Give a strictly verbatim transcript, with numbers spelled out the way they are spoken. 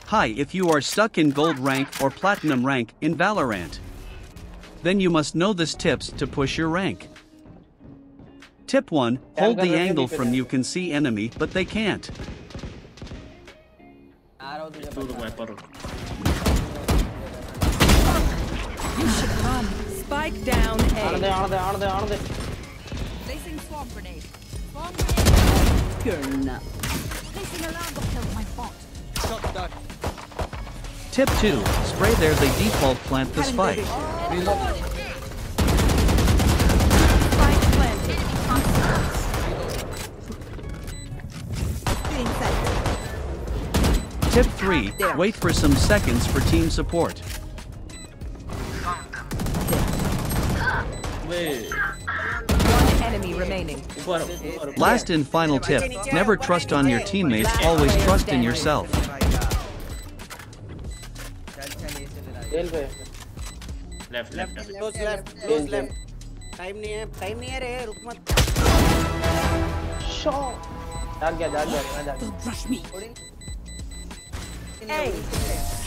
Hi, if you are stuck in gold rank or platinum rank in Valorant, then you must know this tips to push your rank. Tip one. Hold the angle from you can see enemy but they can't. You should run. Spike down A. Placing swarm grenade. Swarm grenade. You're not. Placing alarm bot kill my bot. Shot done. Tip two. Spray there they default plant the spike. Spike planted. Being set. Tip three. Wait for some seconds for team support. One enemy remaining. Last and final tip. Never trust on your teammates, always trust in yourself. Left, left, left. Close left, close left. Time नहीं है, time नहीं है रे, रुक मत. जाग गया जाग गया जाग गया. Don't rush me. Hey.